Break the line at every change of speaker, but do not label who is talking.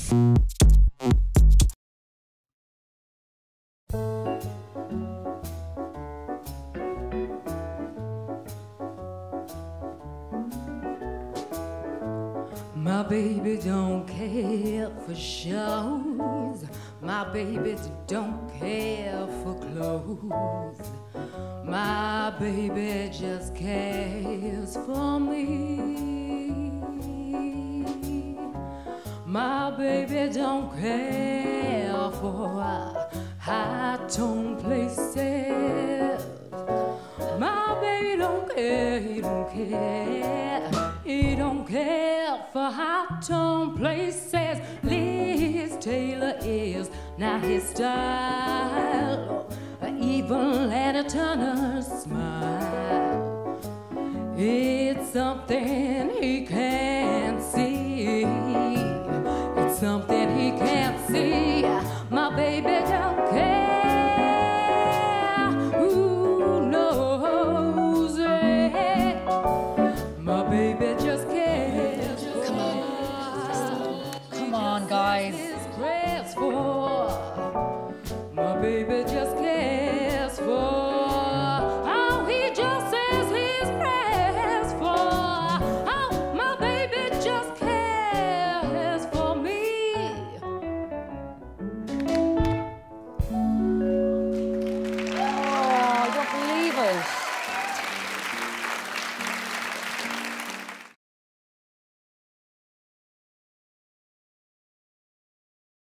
My baby don't care for shows. My baby don't care for clothes. My baby just cares for me. My baby don't care for high-tone places. My baby don't care, he don't care. He don't care for high-tone places. Liz Taylor is not his style. Even Lana Turner's smile, it's something he can't see. It's something